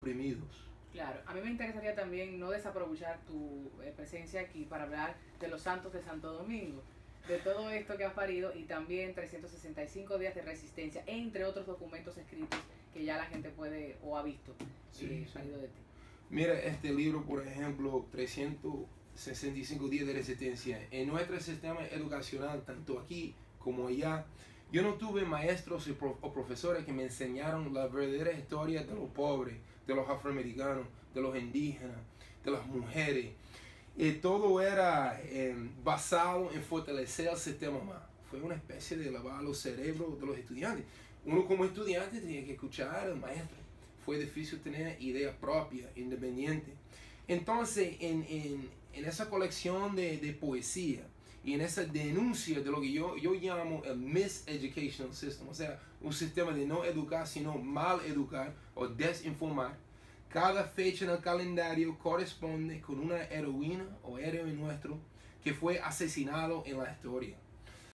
oprimidos. Claro, a mí me interesaría también no desaprovechar tu presencia aquí para hablar de los santos de Santo Domingo, de todo esto que has parido y también 365 días de resistencia, entre otros documentos escritos que ya la gente puede o ha visto Sí, sí. salido de ti. Mira este libro, por ejemplo, 365 días de resistencia. En nuestro sistema educacional, tanto aquí como allá, yo no tuve maestros o profesores que me enseñaron la verdadera historia de los pobres, de los afroamericanos, de los indígenas, de las mujeres. Y todo era basado en fortalecer el sistema más. Fue una especie de lavar los cerebros de los estudiantes. Uno como estudiante tenía que escuchar al maestro. Fue difícil tener ideas propias, independientes. Entonces, en esa colección de poesía y en esa denuncia de lo que yo llamo el miseducational system, o sea, un sistema de no educar, sino mal educar o desinformar, cada fecha en el calendario corresponde con una heroína o héroe nuestro que fue asesinado en la historia.